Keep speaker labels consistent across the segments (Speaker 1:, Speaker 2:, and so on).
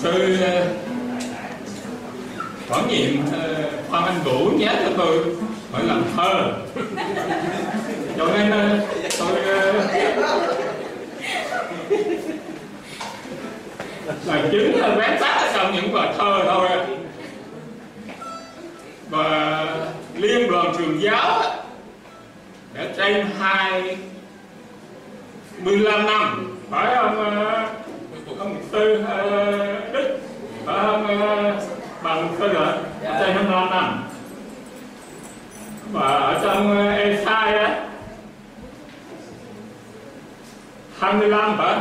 Speaker 1: sư quản nhiệm Phan Anh Vũ nhớ cho tôi phải làm thơ, cho nên tôi là chứng vén tác ở trong những bài thơ thôi. Và Liên đoàn Truyền giáo đã trên 25 năm, phải không ông sư Đức, phải không bằng sư rồi, trên 25 năm. Và ở trong Esai á 25 phải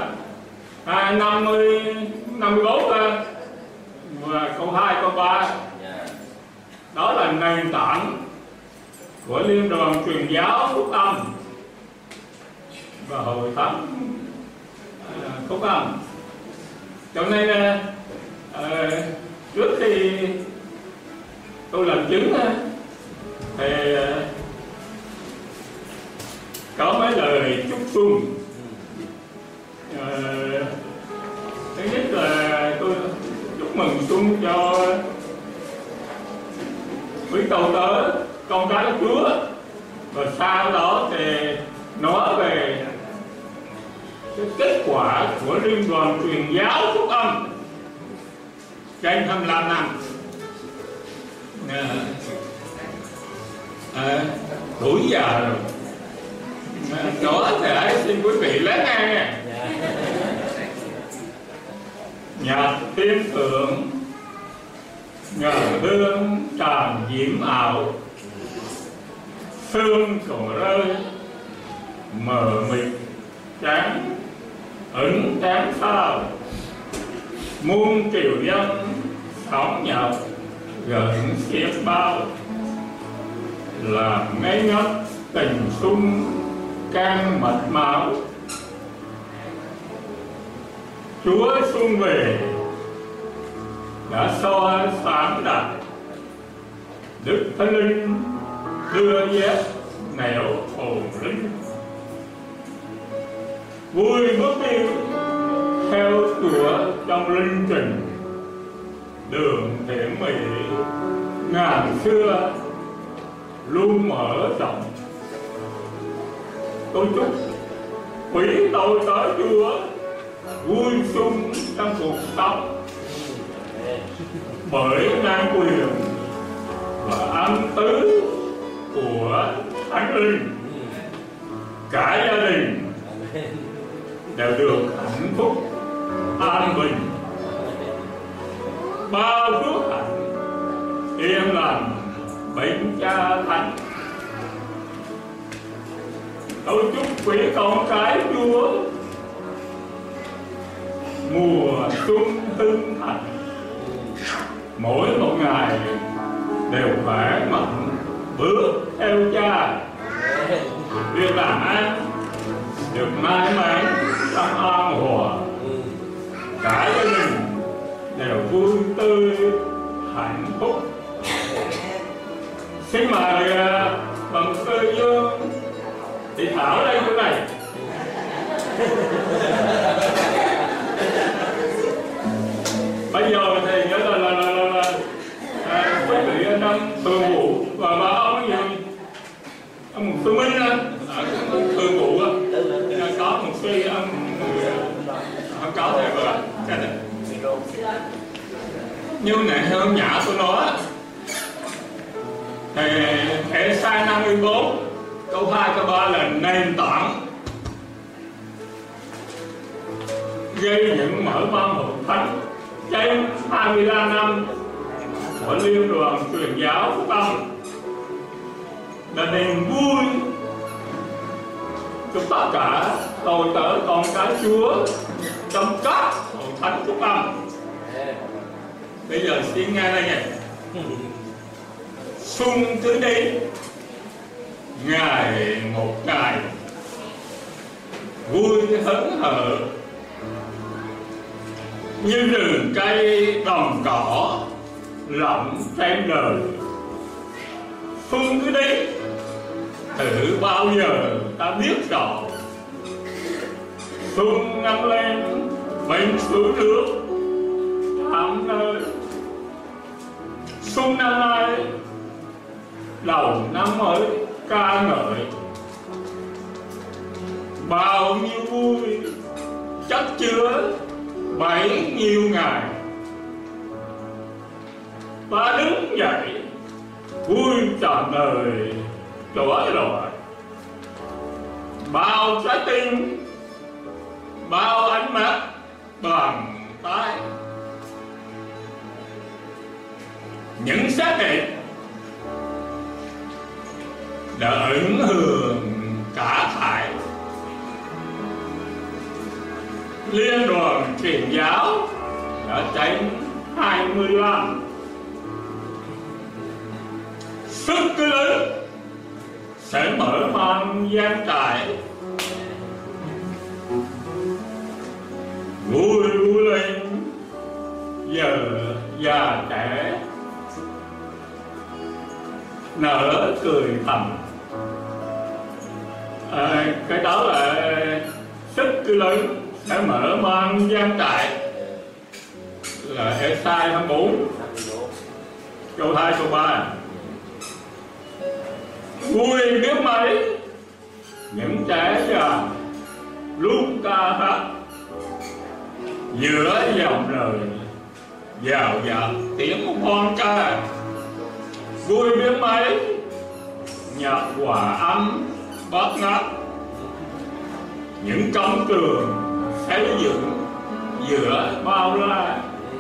Speaker 1: 54 và câu 2 câu 3, đó là nền tảng của Liên đoàn Truyền giáo Phúc Âm và Hội Thánh Phúc Âm. Cho nên trước khi tôi làm chứng thì có mấy lời chúc xuân. Thứ nhất là tôi chúc mừng xuân cho quý cầu tớ con cái của Chúa, và sau đó thì nói về cái kết quả của Liên đoàn Truyền giáo Phúc Âm trên 25 năm. Tuổi già rồi, đó thì xin quý vị lắng nghe nha. Nhạc thiên thượng ngờ hương tràn diễm ảo, sương còn rơi mờ mịt trắng ẩn trắng sao, muôn triều dân sóng nhật gần xiết bao, làm ngây ngất tình xuân can mật máu. Chúa xuân về đã soi sáng đặt, Đức Thánh Linh đưa dép nẻo hồn linh, vui bước đi theo Chúa trong linh trình, đường thiện mỹ ngàn xưa luôn mở rộng. Tôi chúc quý tôi tới Chúa vui xuân trong cuộc sống, bởi năng quyền và ân tứ của Thánh Linh, cả gia đình đều được hạnh phúc an bình, bao phước hạnh yên lành bên Cha Thánh. Tôi chúc quý con cái Chúa mùa xuân hưng hạnh, mỗi một ngày đều khỏe mạnh bước theo Cha, việc làm ăn được may mắn trong an hòa, cả gia đình đều vui tươi hạnh phúc. Xin mời bằng sư Dương Thị Thảo đây chỗ này. Bây giờ thì nhớ là quý vị trong thường vụ và ba ông gì ông Sư Minh thường vụ có một suy ông không có thể vừa như nãy hơn nhã tôi nói thì Esai 54 câu 2 câu 3 là nền tảng gây những mở mang hội thánh trên 25 năm của Liên đoàn Truyền giáo Phúc Âm, là niềm vui cho tất cả tôi tớ con cái Chúa trong các hội thánh Phúc Âm. Bây giờ xin nghe đây nha. Xuân cứ đến ngày một ngày, vui hớn hở như rừng cây đồng cỏ rộng trên đời. Xuân cứ đến thử bao giờ ta biết rõ, xuân ngắm lên bên suối nước, ta tận nơi. Xuân năm nay đầu năm mới ca ngợi, bao nhiêu vui chất chứa bấy nhiêu ngày. Ta đứng dậy vui tràn đời trỗi rồi, bao trái tim, bao ánh mắt, bàn tay, những xác định đã ẩn hưởng cả thải. Liên đoàn truyền giáo đã tránh 25. Sức cứ lớn sẽ mở mang gian trải, vui vui lên giờ già trẻ nở cười thầm. Cái đó là sức cứ lớn sẽ mở mang gian trải, là Ê-sai 24 câu 2 câu 3. Vui biết mấy những trẻ già luôn ca hát giữa dòng đời dào dạt tiếng hoan ca. Vui biết mấy nhạc hòa âm bát ngát những công trường xây dựng giữa bao la.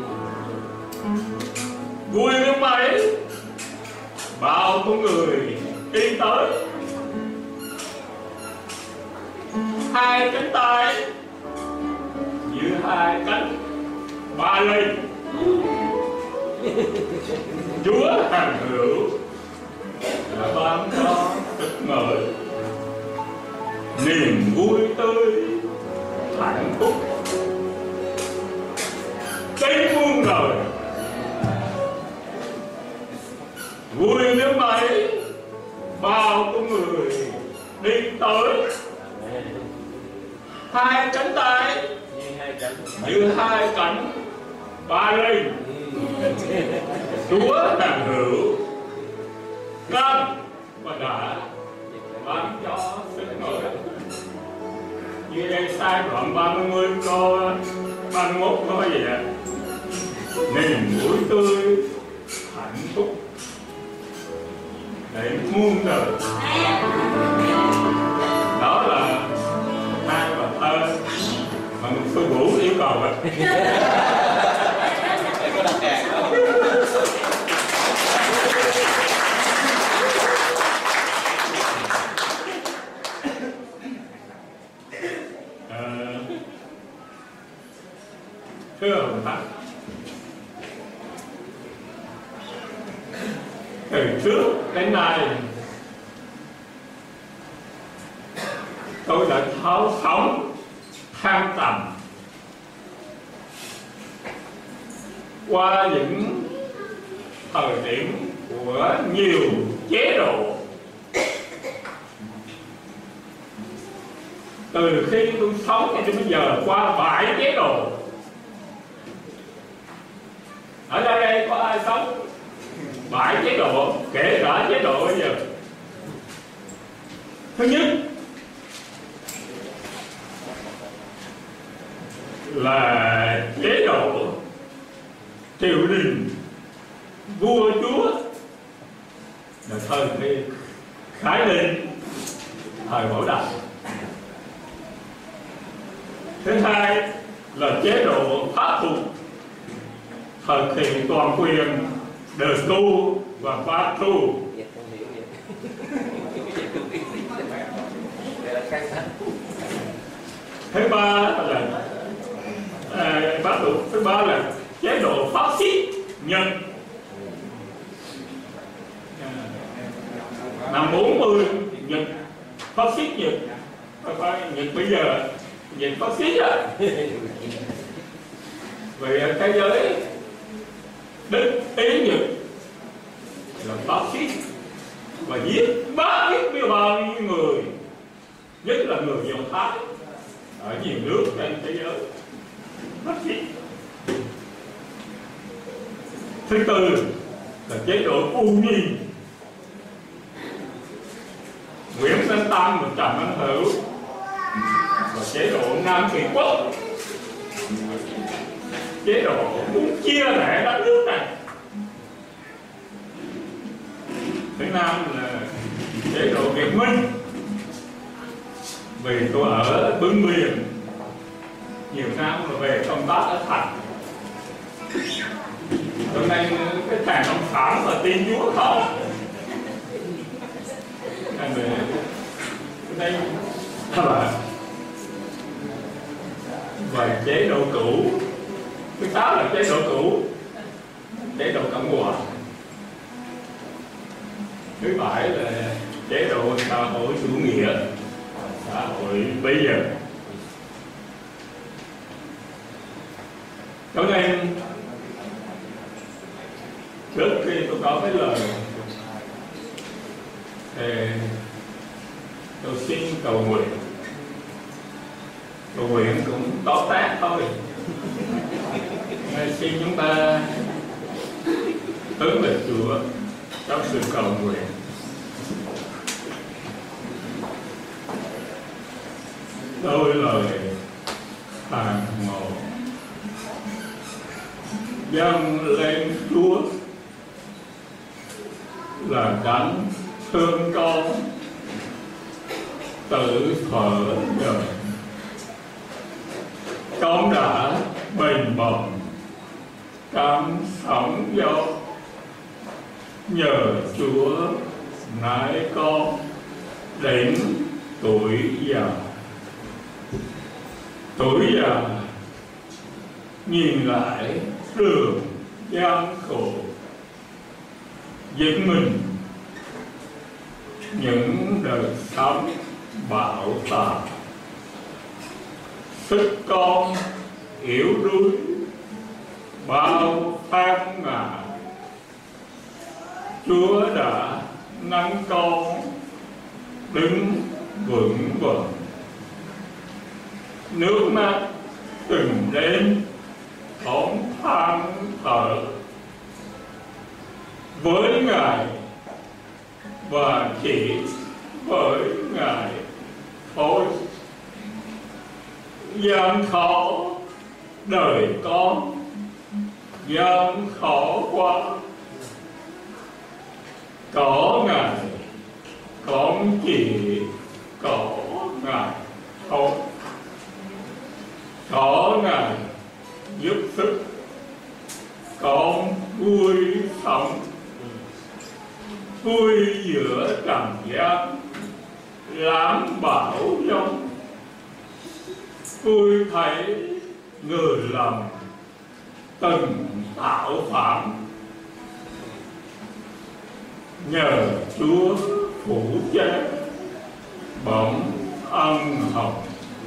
Speaker 1: Vui biết mấy bao con người đi tới, hai cánh tay như hai cánh ba linh. Chúa hằng hữu là ban cho tức ngợi, niềm vui tươi hạnh phúc đến muôn đời. Vui biết mấy bao con người đi tới, hai cánh tay như hai cánh ba linh. Chúa hằng hữu cam và đã ban cho sức ngợi. Như đây sai đoạn 30 câu 31 nói gì ạ? Niềm vui tươi hạnh phúc để muôn đời. Đó là hai bài thơ mà sư Vũ yêu cầu ạ.
Speaker 2: Có đặt đèn đó.
Speaker 1: Thưa Hồng Thắng, từ trước đến nay tôi đã thấu sống than tầm qua những thời điểm của nhiều chế độ. Từ khi tôi sống cho đến bây giờ qua 7 chế độ. Ở đây có ai sống 7 chế độ, kể cả chế độ bây giờ? Thứ nhất là chế độ triều đình vua chúa, là thời kỳ Khải Định, thời Bảo Đại. Thứ hai là chế độ pháp thuộc, thời kỳ toàn quyền Đời Tu và Pháp Tu. Thứ ba là pháp thuộc. Thứ ba là chế độ pháp xít Nhật. Năm 40 Nhật pháp xít Nhật, Nhật bây giờ Nhật pháp xít á. Về thế giới Đức Ý Nhật là pháp xít và giết bao nhiêu người, nhất là người Do Thái ở nhiều nước trên thế giới. Pháp xít. Thứ tư là chế độ U Nhi, Nguyễn Tấn Tăng và Trần Anh Hữu, và chế độ Nam Kỳ Quốc, chế độ muốn chia rẽ đất nước này. Thứ năm là chế độ Việt Minh, vì tôi ở Bưng Miền nhiều năm rồi về công tác ở Thành, cho nên cái thằng ông sản là tin Chúa không. Đây các bạn, và chế độ cũ. Thứ sáu là chế độ cũ, chế độ Cộng hòa. Thứ bảy là chế độ xã hội chủ nghĩa, xã hội bây giờ. Cho nên trước khi tôi có cái lời thì tôi xin cầu nguyện. Cầu nguyện cũng tó tát thôi. Nên xin chúng ta hướng về Chúa trong sự cầu nguyện. Đôi lời hàng một dâng lên Chúa là Đấng thương con tự thở đời. Con đã bền bồng trong sóng gió, nhờ Chúa nái con đến tuổi già. Tuổi già nhìn lại đường gian khổ, dựng mình những đời sống bão táp. Sức con yếu đuối bao phan ngã, Chúa đã nâng con đứng vững vàng. Nước mắt từng đêm thổn than thở với Ngài, và chỉ với Ngài thôi. Gian khó đời con, gian khó quá. Có Ngài, con chỉ có Ngài thôi. Có Ngài giúp sức, con vui sống. Vui giữa trần gian lãm bão giông, vui thấy người lầm từng tạo phạm. Nhờ Chúa phủ che bóng ân hồng,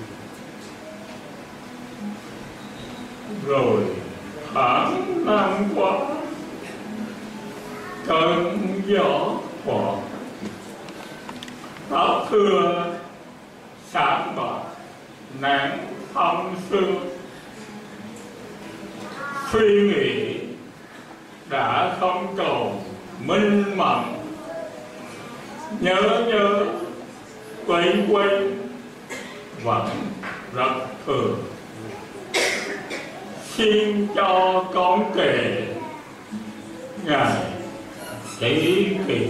Speaker 1: rồi tháng năm qua cơn gió thoảng. Tóc thưa sáng bạc nắng thâm sương, suy nghĩ đã không còn minh mẫn. Nhớ quay vẫn rất thường. Xin cho con kể Ngài chỉ kỷ,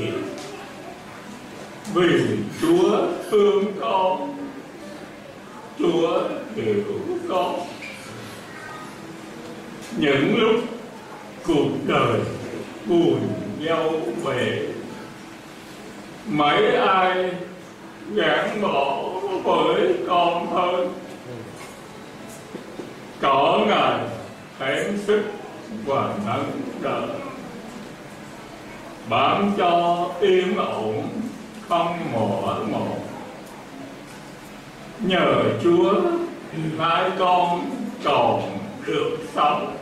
Speaker 1: vì Chúa thương con, Chúa hiểu con. Những lúc cuộc đời buồn dâu bể, mấy ai gắn bỏ với con hơn. Có Ngài hén sức và nâng đỡ, bán cho yên ổn không mỏi một. Nhờ Chúa hai con còn được sống.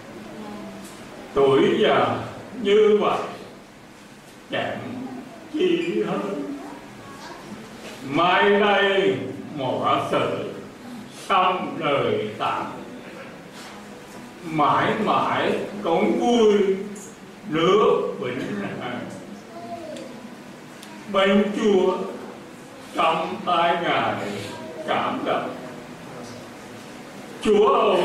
Speaker 1: Tuổi già như vậy chẳng chi hơn. Mai đây một sự xong đời tạm, mãi mãi cũng vui nước vĩnh hằng. Bên Chúa trong tay Ngài cảm động. Chúa ơi,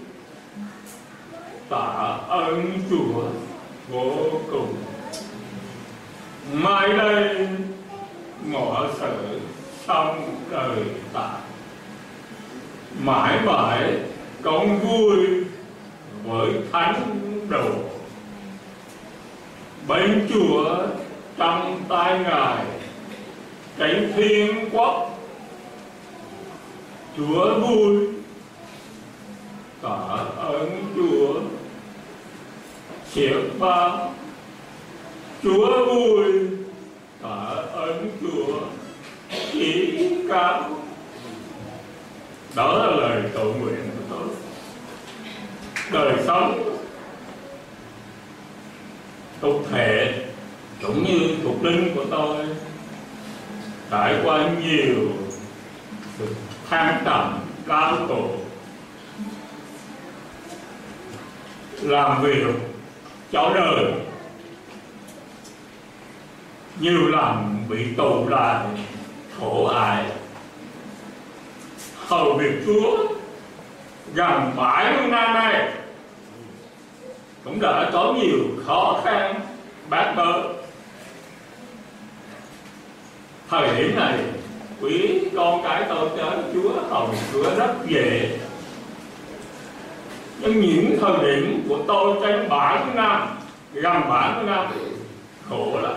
Speaker 1: tạ ơn Chúa vô cùng. Mai đây mọi sự xong đời ta, mãi mãi con vui với thánh đồ. Bên Chúa trong tay Ngài cánh thiên quốc. Chúa vui, tạ ơn Chúa siết bao. Chúa vui, tạ ơn Chúa chỉ cao. Đó là lời cầu nguyện của tôi. Đời sống tục thể cũng như thuộc linh của tôi trải qua nhiều sự than trầm đau khổ, làm việc cho đời, nhiều lần bị tù lại khổ ải. Hầu việc Chúa gần 70 năm nay cũng đã có nhiều khó khăn bát bớ. Thời điểm này quý con cái tôi đến Chúa hầu việc Chúa rất dễ. Nhưng những thời điểm của tôi trên 70 năm, gần 70 năm khổ lắm.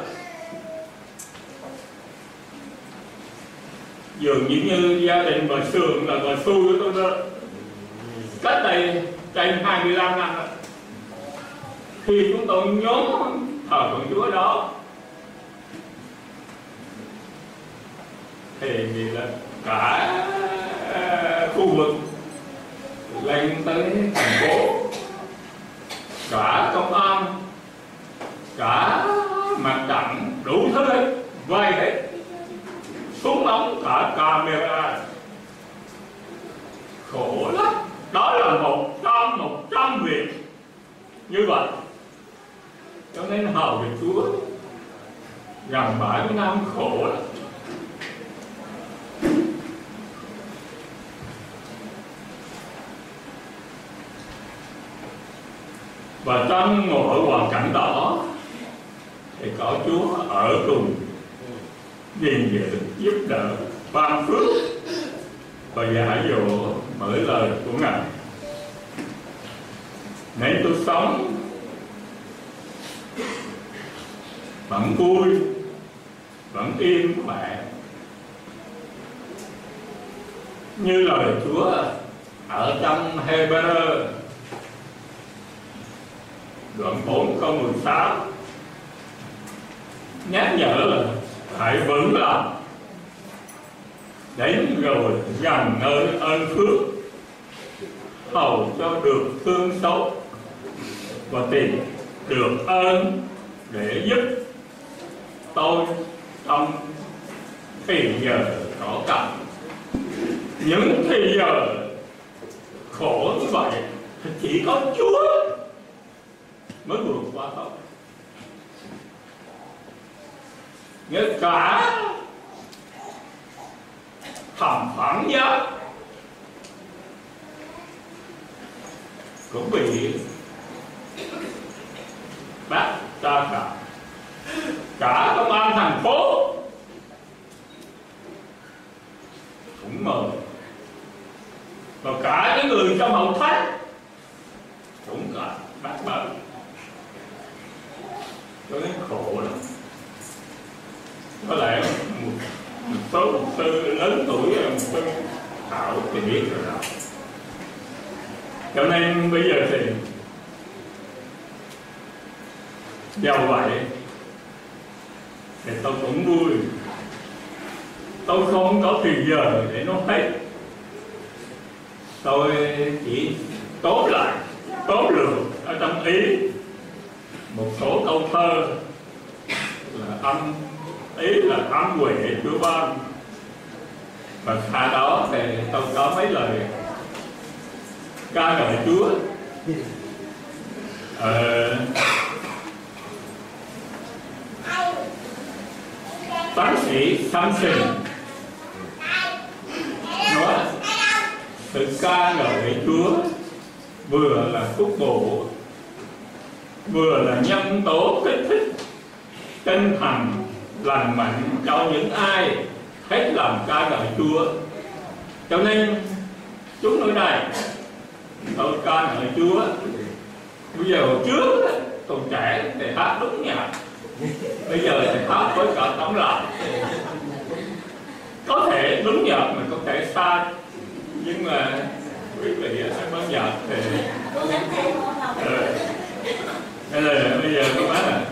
Speaker 1: Dường như gia đình bà Sường là bà xui của tôi đó, cách đây trên 25 năm đó. Khi chúng tôi nhóm thờ phượng Chúa đó thì là cả khu vực lên tới thành phố, cả công an, cả mặt trận, đủ thứ hết, vây hết, súng ống, cả camera. Khổ lắm. Đó là 100 việc như vậy. Cho nên hầu việc Chúa gần 70 năm khổ lắm. Và trong mọi hoàn cảnh đó thì có Chúa ở cùng, gìn giữ, giúp đỡ, ban phước và dạy dỗ bởi lời của Ngài. Nên tôi sống vẫn vui, vẫn yên khỏe, như lời Chúa ở trong Hebrew đoạn 4 câu 16 nhắc nhở là hãy vững lòng, đến rồi gần nơi ơn phước, hầu cho được thương xót và tìm được ơn để giúp tôi trong thì giờ khó cần. Những thì giờ khổ như vậy thì chỉ có Chúa mới vượt qua thôi. Ngay cả thẩm phán giác cũng bị bắt ra cả công an thành phố cũng mời, và cả những người trong hậu thánh cũng cả bắt bớ. Cho nên khổ lắm. Có lẽ một số mục sư lớn tuổi, mục sư Thảo thì biết rồi đó. Cho nên bây giờ thì dầu vậy thì tôi cũng vui. Tôi không có thời giờ để nói hết. Tôi chỉ tóm lại, tóm lược ở trong ý một số câu thơ là âm ý là âm huệ Chúa ban, và sau đó thì tôi có mấy lời ca ngợi Chúa. Bác sĩ Samson nói sự ca ngợi Chúa vừa là phúc bổ, vừa là nhân tố kích thích tinh thần lành mạnh cho những ai hết lòng ca ngợi Chúa. Cho nên chúng nơi đây tôi ca ngợi Chúa. Bây giờ hồi trước còn trẻ thì hát đúng nhạc, bây giờ thì hát với cả tấm lòng. Có thể đúng nhạc mà có thể sai, nhưng mà quý vị sẽ có nhạc thì nên là bây giờ tôi nói là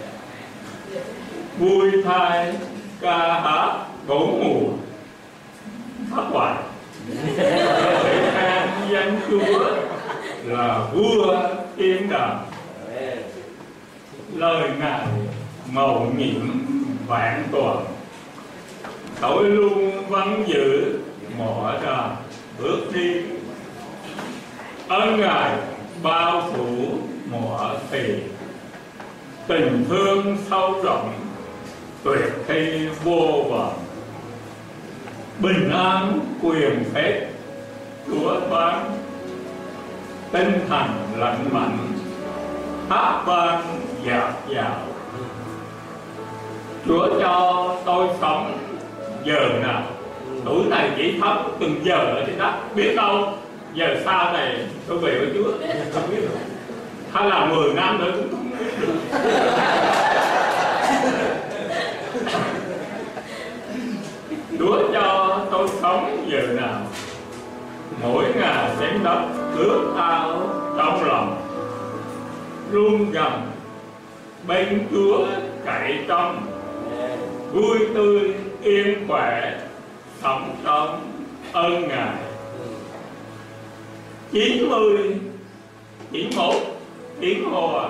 Speaker 1: vui thay ca hát bốn mùa hát hoài để khen danh Chúa là vua thiên đàng. Lời Ngài mầu nhiệm vạn toàn, tôi luôn vẫn giữ mọi ra bước đi. Ơn Ngài bao phủ mọi tiền, tình thương sâu rộng tuyệt thi vô vọng. Bình an quyền phép Chúa ban, tinh thần lạnh mạnh hát vang dạt dào. Chúa cho tôi sống giờ nào, tuổi này chỉ thấm từng giờ ở trên đất, biết đâu giờ sau này tôi về với Chúa không biết được, hay là 10 năm nữa cũng không biết được. Chúa cho tôi sống giờ nào, mỗi ngày xem đất ước ao trong lòng, luôn gần bên Chúa cậy trong, vui tươi yên khỏe sống trong ơn Ngài. 90, 91 tiếng Hòa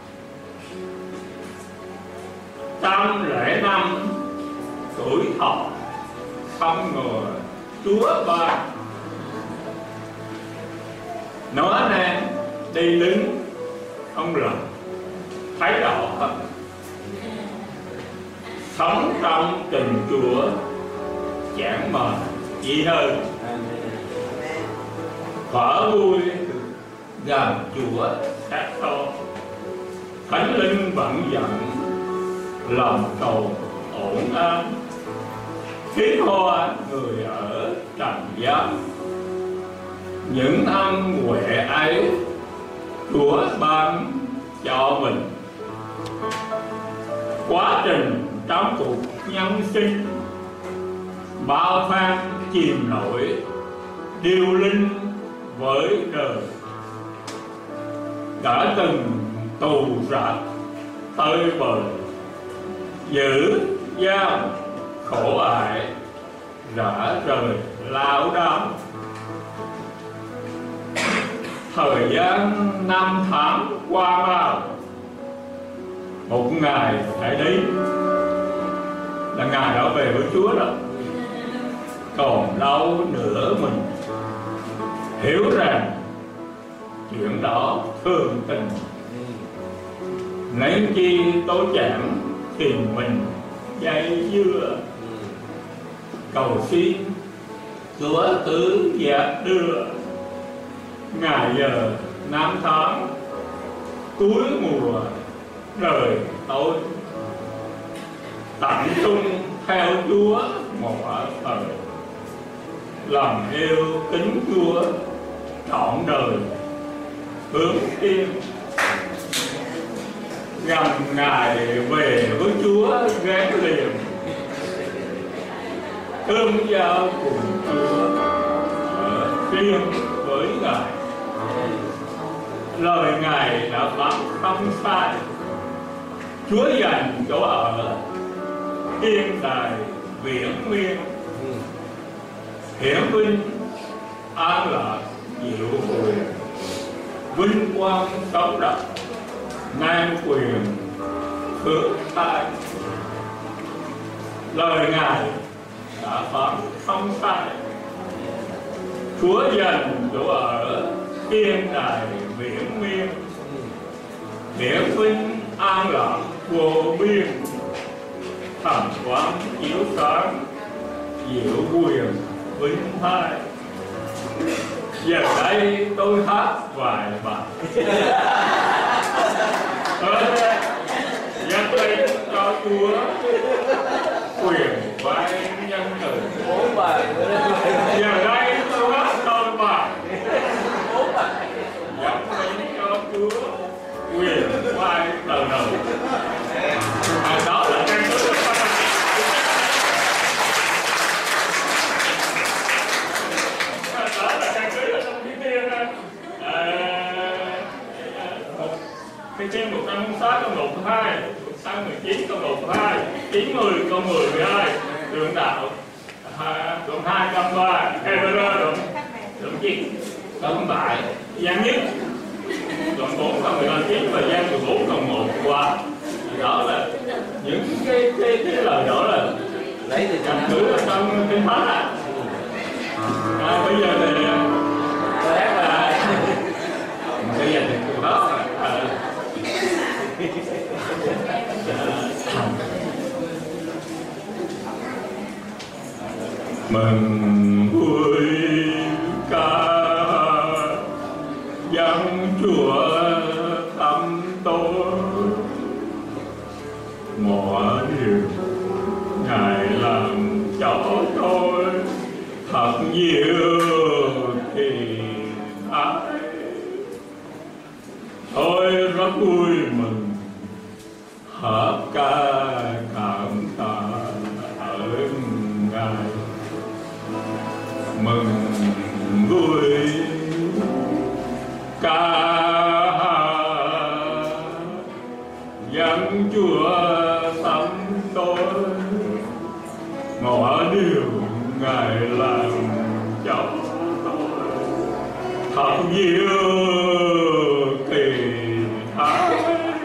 Speaker 1: 105 tuổi thọ không ngờ Chúa ban. Nó nên đi đứng không lòng thấy rõ thật, sống trong tình Chúa chẳng mờ gì hơn. Thỏa vui gần Chúa sát to, Thánh Linh vẫn giận lòng cầu ổn an. Khiến hoa người ở trần gian, những ân huệ ấy Chúa ban cho mình. Quá trình trong cuộc nhân sinh bao phen chìm nổi, điêu linh với đời. Đã từng tù rạt tơi bời, giữ giam khổ ải, rã rời lao đao. Thời gian năm tháng qua bao, một ngày phải đến là ngày đó về với Chúa đó. Còn đâu nữa mình hiểu rằng chuyện đó thường tình, nên chi tôi chẳng tìm mình dây dưa. Cầu xin Chúa cứ dạt đưa ngày giờ năm tháng cuối mùa đời tôi, tận trung theo Chúa mọi thời. Lòng yêu kính Chúa trọn đời hướng tiên, gần ngày về với Chúa gán liền. Tương giao cùng Chúa ở riêng với Ngài. Lời Ngài đã phán không sai, Chúa dành chỗ ở thiên đàng viễn miên. Hiển vinh an lạc diệu quyền, vinh quang sống động nan quyền phước tai. Lời Ngài đã phán không sai, Chúa dành chỗ ở thiên đàng viễn miên. Hiển vinh an lạc vô biên, thần quang chiếu sáng diệu quyền vinh thai. Giờ đây tôi hát vài bài nhắc lên cho Chúa quyền vai nhân từ. Giờ đây tôi hát đôi bài nhắc lên cho Chúa quyền vai từ đầu. Đó là căn cứ cái trên 106 câu 1-2, 119 câu 1-2, 90 câu 10-12, đường đạo đoạn 2 câu 3, Hebrew đoạn 9 câu 7, Giăng nhất đoạn 4 câu 19 và Giăng 14 câu 1 qua. Đó là những cái lời đó là lấy từ căn cứ ở trong Kinh Thánh ạ. Bây giờ thì chắc là bây giờ thì đó mừng vui ca dân Chúa thăm tôi, mọi điều Ngài làm cho tôi thật nhiều thì ái. Tôi rất vui mừng hát ca cảm tạ ơn Ngài. Mừng vui ca dân Chúa thăm tôi, mọi điều Ngài làm cho tôi thật nhiều kỳ thái.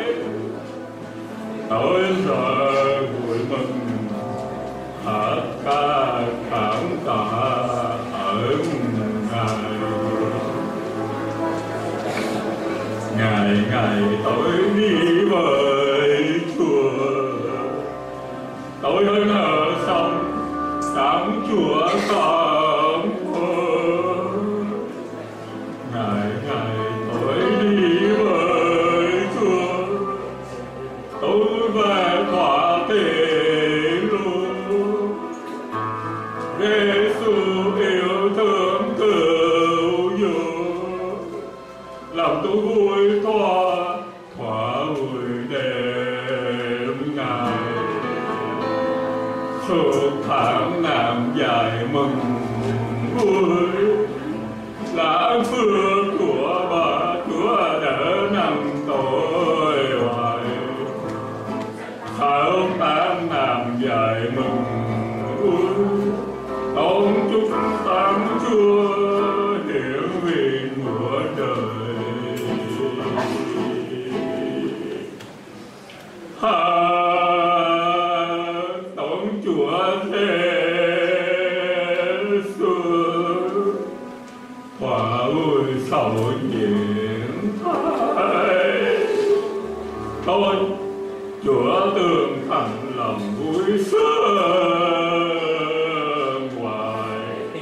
Speaker 1: Tôi rất vui mừng hát ca cảm tạ ơn Ngài. Ngày tôi đi với Chúa, tôi hân hở sống cảm Chúa cảm ơn. Ngày tôi đi với Chúa, tôi về quả tiền luôn. Giêsu yêu thương cứu giúp, làm tôi vui thỏa vui đêm ngày. Suốt tháng năm dài mừng vui, là phước của bà Chúa đỡ nâng tôi hoài. Tháng tám năm dài mừng vui, tôn chúc Thánh Chúa hiển vị của đời. Tôn Chúa Giêsu, hòa vui sầu diễn thái. Tôi Chúa tương thành lòng vui sướng hoài.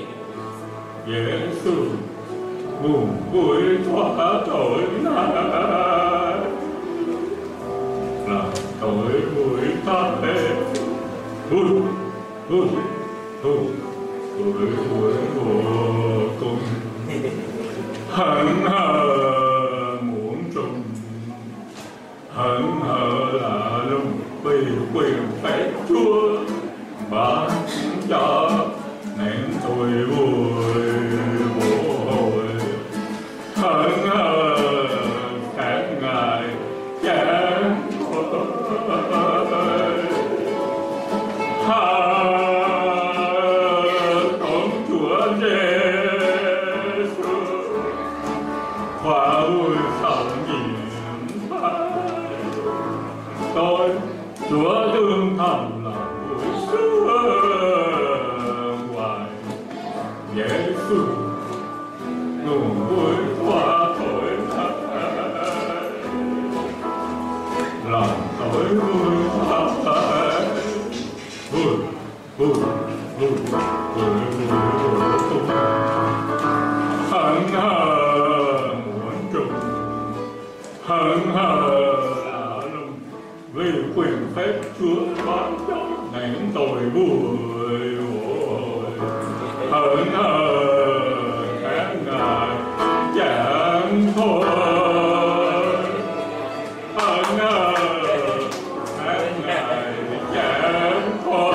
Speaker 1: Giêsu buồn vui thoát tội nay, làm tôi vui thay. Vui vô cùng, hân hờ muốn trùng, hân hờ là lúc vì quyền phép Chúa ban cho nên tôi vui vô hồi. Hân hờ các ngài chán con Chúa Giêsu, hòa vui sầu nhiệm thái. Tôi Chúa thương thầm là vui sướng hoài. Giêsu nguồn vui qua tội thay, lòng tôi vui thay. hận hờ vì quyền phép Chúa ban cho những tội vui hận hờ các ngài chẳng thôi hận hờ các ngài chẳng thôi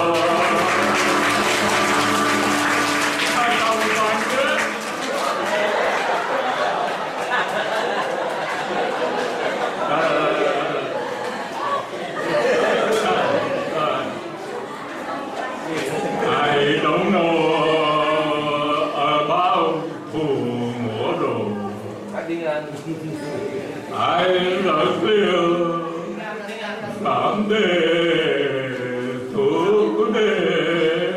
Speaker 1: hai câu toàn kết I don't know about tomorrow. I love you someday, today.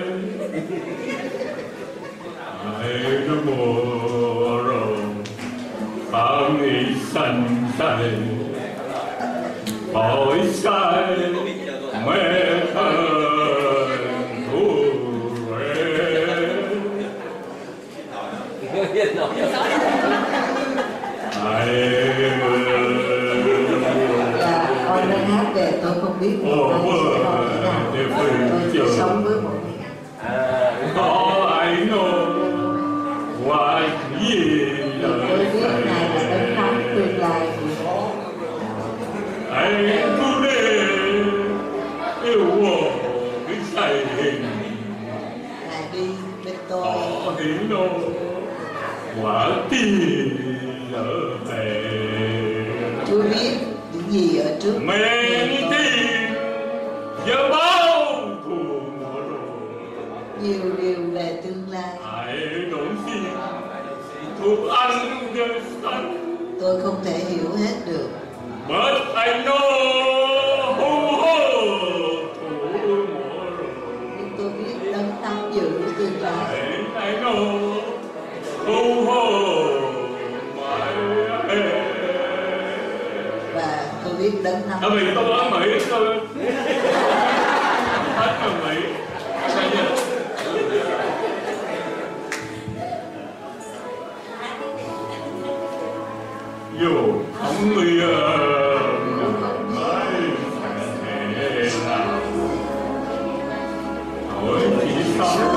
Speaker 1: I tomorrow found me sunshine, boy side, where
Speaker 2: con đang hát về tôi không biết ngày mai sẽ còn thế nào. Tôi chỉ sống với một
Speaker 1: I know what ye
Speaker 2: tôi biết Ngài là đấng thắng tương lai.
Speaker 1: I today yêu world beside him.
Speaker 2: Ngài đi bên tôi.
Speaker 1: He know quả tin ở về.
Speaker 2: Chúa biết những gì ở trước.
Speaker 1: Many things giờ bao thù mùa rồi.
Speaker 2: Nhiều điều về tương lai.
Speaker 1: I don't see to understand.
Speaker 2: Tôi không thể hiểu hết được.
Speaker 1: But I know tomorrow.
Speaker 2: Nhưng tôi biết đấng nắm giữ tương lai.
Speaker 1: I know my head.
Speaker 2: Và tôi biết đấng nắm.
Speaker 1: Tại vì tôi ở Mỹ tôi hết ở Mỹ. Dù không biết mãi thế nào hỏi chỉ sao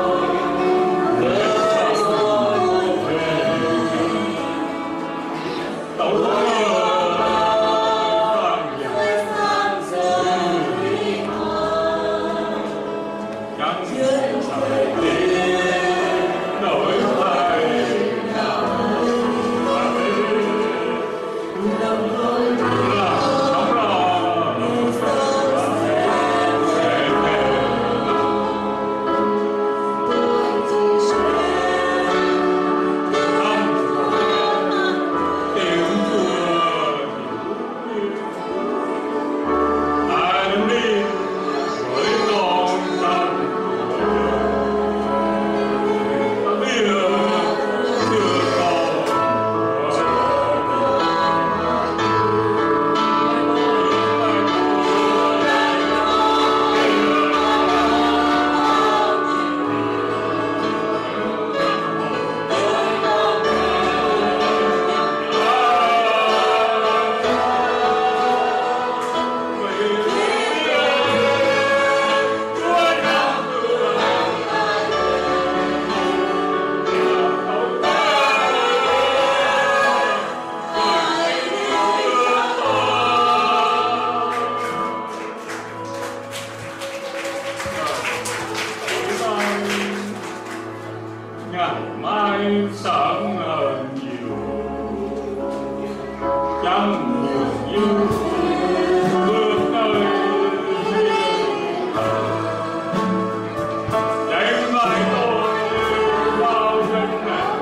Speaker 1: ngày mai sáng hơn nhiều chẳng buồn như bước nơi đêm mai tôi bao giấc nào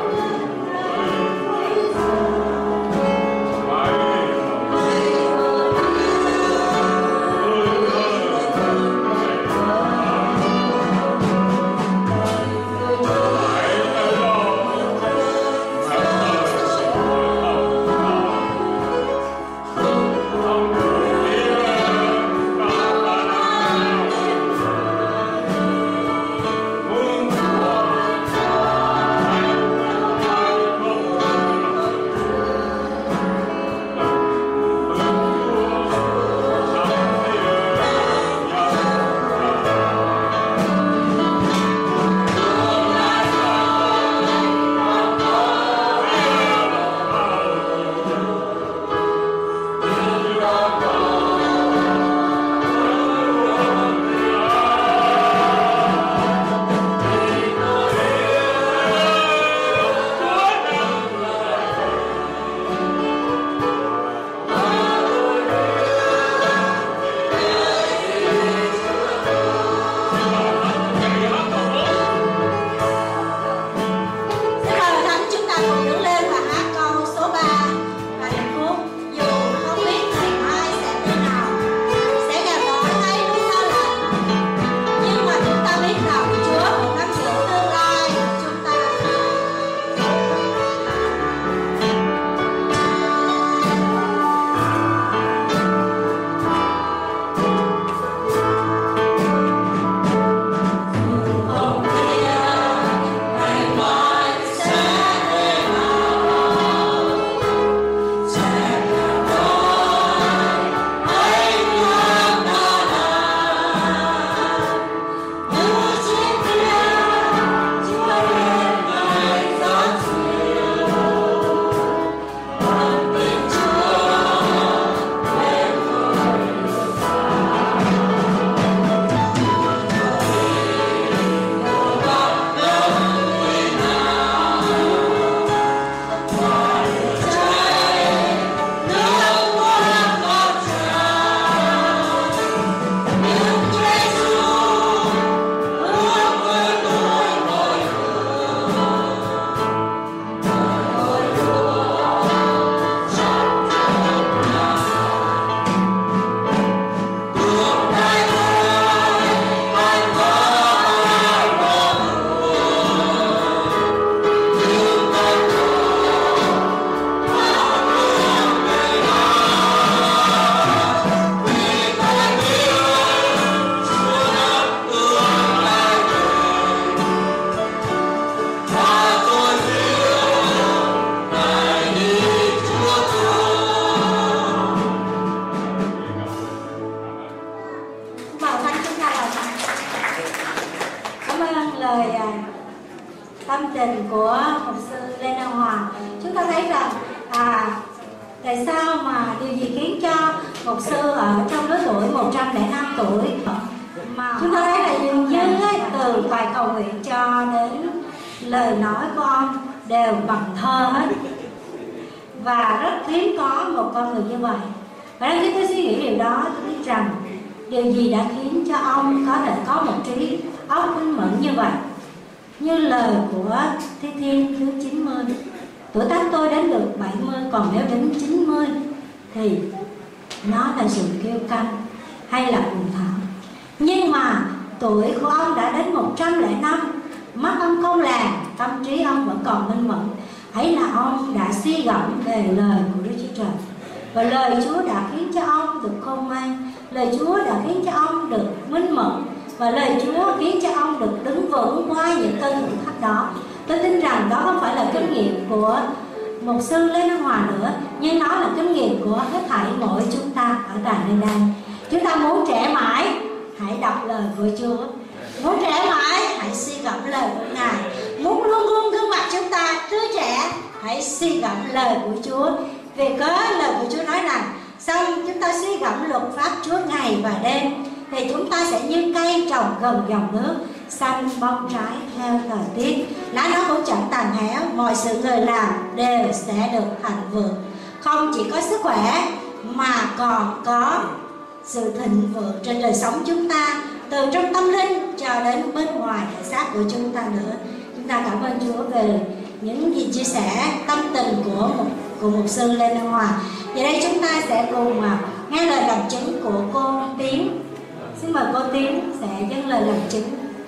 Speaker 3: Tại sao mà điều gì khiến cho mục sư ở trong lứa tuổi 105 tuổi mà chúng ta thấy là dường như từ bài cầu nguyện cho đến lời nói của ông đều bằng thơ hết, và rất hiếm có một con người như vậy. Và khi tôi suy nghĩ điều đó, tôi biết rằng điều gì đã khiến cho ông có thể có một trí óc minh mẫn như vậy. Như lời của Thi Thiên thứ 90: tuổi tác tôi đến được 70, còn nếu đến 90 thì nó là sự kiêu căng hay là buồn thảm. Nhưng mà tuổi của ông đã đến 105, mắt ông không làng, tâm trí ông vẫn còn minh mẫn. Ấy là ông đã suy gẫm về lời của Đức Chúa Trời, và lời Chúa đã khiến cho ông được khôn ngoan, lời Chúa đã khiến cho ông được minh mẫn, và lời Chúa khiến cho ông được đứng vững qua những cơn thử thách đó. Tôi tin rằng đó không phải là kinh nghiệm của mục sư Lê Năng Hòa nữa, nhưng nó là kinh nghiệm của hết thảy mỗi chúng ta ở tại nơi đây. Chúng ta muốn trẻ mãi, hãy đọc lời của Chúa. Muốn trẻ mãi, hãy suy gẫm lời của Ngài. Muốn luôn luôn gương mặt chúng ta tươi trẻ, hãy suy gẫm lời của Chúa. Vì có lời của Chúa nói rằng xong chúng ta suy gẫm luật pháp Chúa ngày và đêm, thì chúng ta sẽ như cây trồng gần dòng nước, xanh bông trái theo thời tiết, lá nó cũng chẳng tàn héo, mọi sự người làm đều sẽ được thành vượng. Không chỉ có sức khỏe mà còn có sự thịnh vượng trên đời sống chúng ta, từ trong tâm linh cho đến bên ngoài thể xác của chúng ta nữa. Chúng ta cảm ơn Chúa về những gì chia sẻ tâm tình của mục sư Lê Năng Hòa. Giờ đây chúng ta sẽ cùng nghe lời làm chứng của cô Tiến. Xin mời cô Tiến sẽ dâng lời làm chứng.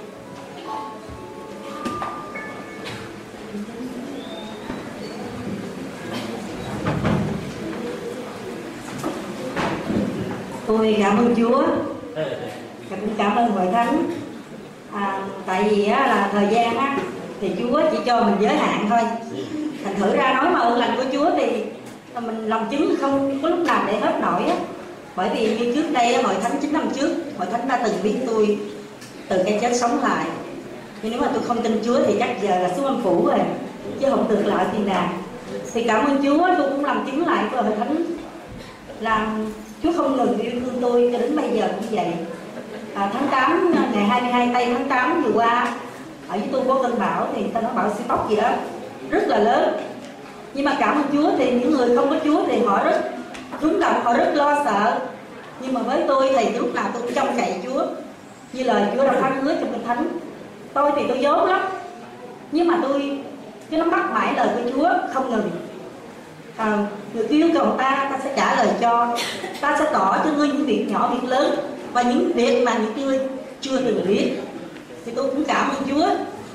Speaker 4: Tôi cảm ơn Chúa, cũng cảm ơn Hội Thánh. Tại vì là thời gian thì Chúa chỉ cho mình giới hạn thôi. Thành thử ra nói mà ơn lành của Chúa thì mình làm chứng không có lúc nào để hết nổi á. Bởi vì như trước đây Hội Thánh 9 năm trước, Hội Thánh đã từng biết tôi từ cái chết sống lại. Nhưng nếu mà tôi không tin Chúa thì chắc giờ là xuống âm phủ rồi, chứ không được lại thiên đàng. Thì cảm ơn Chúa, tôi cũng làm chứng lại của Hội Thánh làm Chúa không ngừng yêu thương tôi cho đến bây giờ cũng vậy. Tháng 8, ngày 22 tây tháng 8 vừa qua, ở với tôi có cơn bão, thì ta nói bão siêu tốc gì đó rất là lớn. Nhưng mà cảm ơn Chúa thì những người không có Chúa thì họ rất rúng động, họ rất lo sợ. Nhưng mà với tôi thì lúc nào tôi cũng trông cậy Chúa, như lời Chúa đã phán hứa trong Kinh Thánh. Tôi thì tôi dốt lắm, nhưng mà tôi cứ nắm bắt mãi lời của Chúa không ngừng. Người yêu cầu ta sẽ trả lời cho, ta sẽ tỏ cho ngươi những việc nhỏ việc lớn, và những việc mà những ngươi chưa từng biết. Thì tôi cũng cảm ơn Chúa.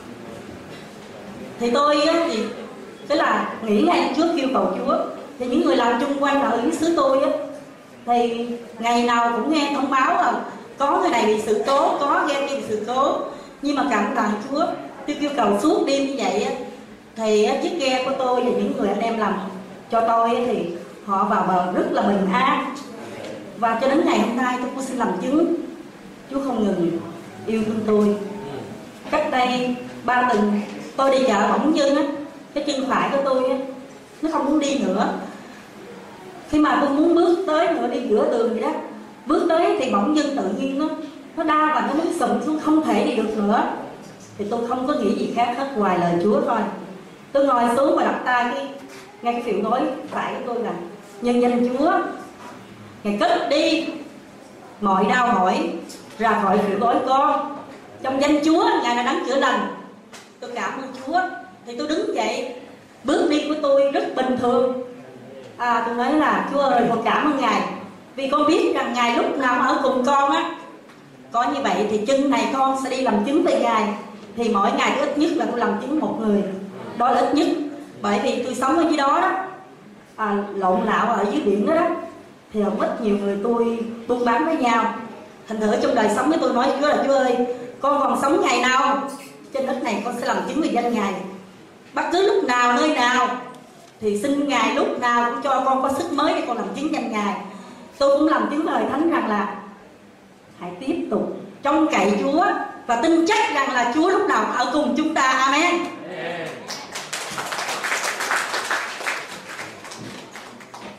Speaker 4: Thì tôi thì tức là nghĩ ngay trước yêu cầu Chúa. Thì những người làm chung quanh ở dưới xứ tôi thì ngày nào cũng nghe thông báo là có người này bị sự cố, có ghe kia bị sự cố. Nhưng mà cảm tạ Chúa, tôi yêu cầu suốt đêm như vậy thì chiếc ghe của tôi và những người anh em làm cho tôi thì họ vào bờ rất là bình an. Và cho đến ngày hôm nay tôi cũng xin làm chứng Chúa không ngừng yêu thương tôi. Cách đây 3 tuần tôi đi chợ bỗng dưng cái chân phải của tôi nó không muốn đi nữa. Khi mà tôi muốn bước tới nữa, đi giữa đường vậy đó, bước tới thì bỗng dưng tự nhiên nó đau và nó muốn sụm xuống, không thể đi được nữa. Thì tôi không có nghĩ gì khác hết ngoài lời Chúa thôi. Tôi ngồi xuống và đặt tay ngay cái phiếu gối phải của tôi là nhân danh Chúa, Ngài cất đi mọi đau mỏi ra khỏi phiếu gối con. Trong danh Chúa, Ngài là đấng chữa lành. Tôi cảm ơn Chúa. Thì tôi đứng dậy, bước đi của tôi rất bình thường. Tôi nói là Chúa ơi, con cảm ơn Ngài, vì con biết rằng Ngài lúc nào ở cùng con có như vậy thì chân này con sẽ đi làm chứng về Ngài. Thì mỗi ngày ít nhất là tôi làm chứng một người, đó là ít nhất. Bởi vì tôi sống ở dưới đó lộn lạo ở dưới biển đó thì không ít nhiều người tôi buôn bán với nhau. Thành thử trong đời sống với tôi nói Chúa là Chúa ơi, con còn sống ngày nào trên đất này con sẽ làm chứng về danh Ngài. Bất cứ lúc nào, nơi nào thì xin Ngài lúc nào cũng cho con có sức mới để con làm chứng danh Ngài. Tôi cũng làm chứng lời Thánh rằng là hãy tiếp tục trông cậy Chúa và tin chắc rằng là Chúa lúc nào ở cùng chúng ta. Amen.
Speaker 3: Con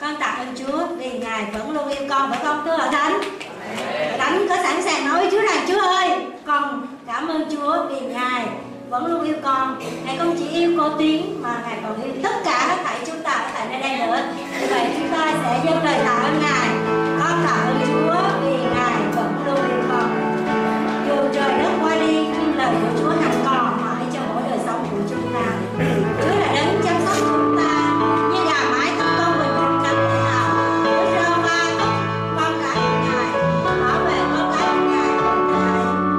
Speaker 3: Con tạ ơn Chúa vì Ngài vẫn luôn yêu con, phải không thưa Hội Thánh? Thánh có sẵn sàng nói với Chúa rằng Chúa ơi, con cảm ơn Chúa vì Ngài vẫn luôn yêu con. Ngài không chỉ yêu cô Tiến mà Ngài còn yêu tất cả các thầy chúng ta ở tại nơi đây nữa. Vì vậy chúng ta sẽ dâng lời tạ ơn Ngài. Con tạ ơn Chúa vì Ngài vẫn luôn yêu con. Dù trời đất qua đi nhưng lời của Chúa hằng còn mãi cho mỗi đời sống của chúng ta. Chúa là đấng chăm sóc chúng ta như gà mái thăm con mình trong cánh thế nào. Chúa rao ba con cái của Ngài, bảo vệ con cái của Ngài con cái.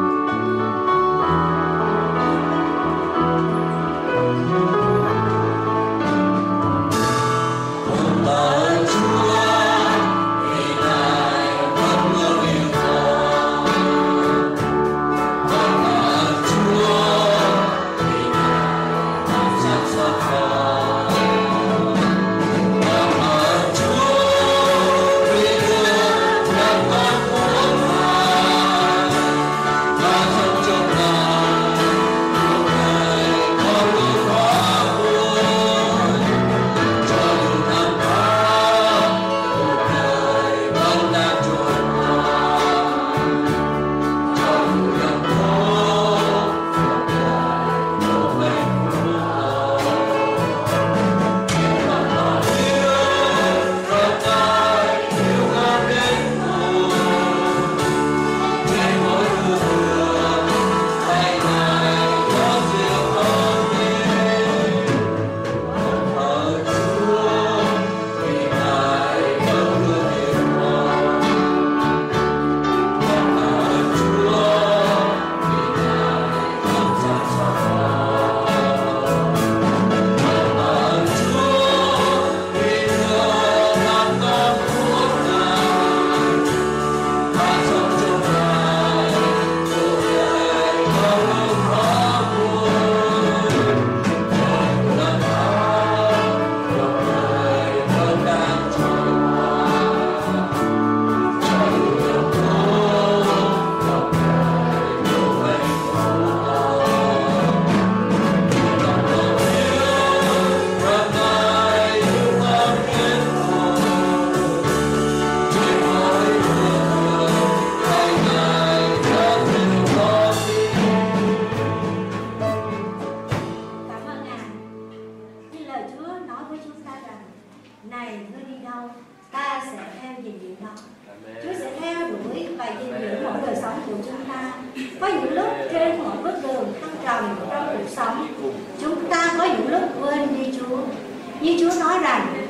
Speaker 3: Này ngươi đi đâu, ta sẽ theo gìn giữ đó. Chúa sẽ theo đuổi và gìn giữ mỗi đời sống của chúng ta. Có những lúc trên một bước đường thăng trầm trong cuộc sống, chúng ta có những lúc quên đi Chúa. Như Chúa nói rằng,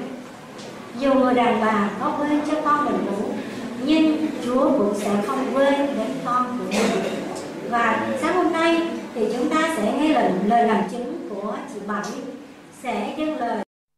Speaker 3: dù người đàn bà có quên cho con mình ngủ, nhưng Chúa cũng sẽ không quên đến con của mình. Và sáng hôm nay thì chúng ta sẽ nghe lời làm chứng của chị Bảy sẽ dâng lời.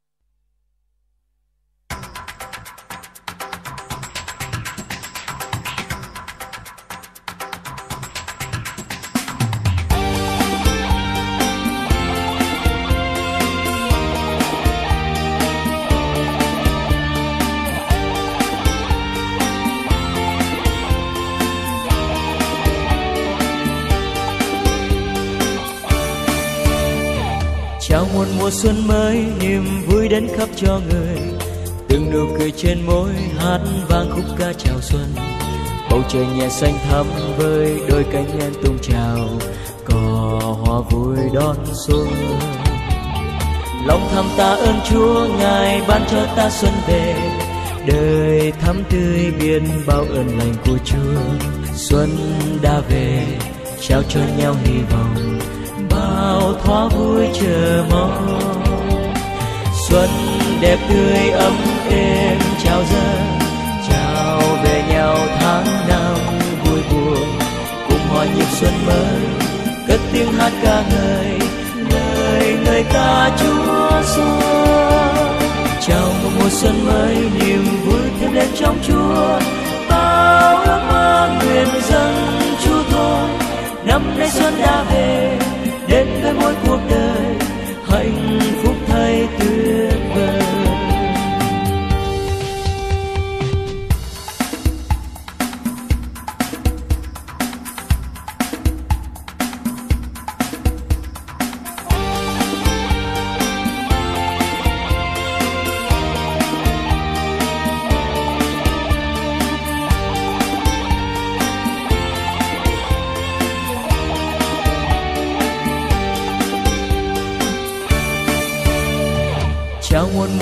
Speaker 5: Chào một mùa xuân mới, niềm vui đến khắp cho người. Từng nụ cười trên môi, hát vang khúc ca chào xuân. Bầu trời nhẹ xanh thắm với đôi cánh én tung chào, cỏ hoa vui đón xuân. Lòng thầm tạ ơn Chúa, Ngài ban cho ta xuân về. Đời thắm tươi biết bao ơn lành của Chúa. Xuân đã về, trao cho nhau hy vọng, bao thoa vui chờ mong. Xuân đẹp tươi ấm êm chào dâng, chào về nhau tháng năm vui buồn. Cùng hòa nhịp xuân mới, cất tiếng hát ca ngợi, ngợi ngợi ca Chúa xuân. Chào một mùa xuân mới, niềm vui thêm lên trong Chúa. Bao ước mơ nguyện dâng Chúa thôi, năm nay xuân đã về, đến với mỗi cuộc đời hạnh phúc thay tuyệt vời.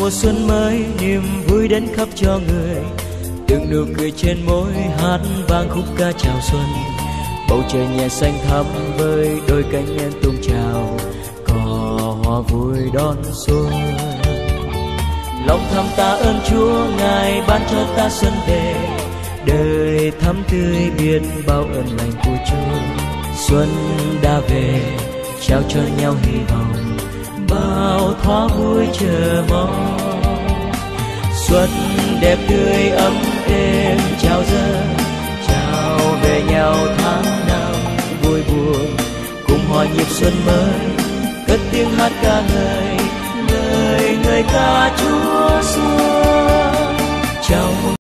Speaker 5: mùa xuân mới, niềm vui đến khắp cho người, từng nụ cười trên môi, hát vang khúc ca chào xuân. Bầu trời nhẹ xanh thắm với đôi cánh én tung chào, cỏ hoa vui đón xuân. Lòng thầm ta ơn Chúa, Ngài ban cho ta xuân về, đời thắm tươi biết bao ơn lành của Chúa. Xuân đã về, trao cho nhau hy vọng, bao thoáng vui chờ mong. Xuân đẹp tươi ấm êm chào giờ, chào về nhau tháng năm vui buồn, cùng hòa nhịp xuân mới, cất tiếng hát ca ngợi, lời người ca Chúa xuân. Chào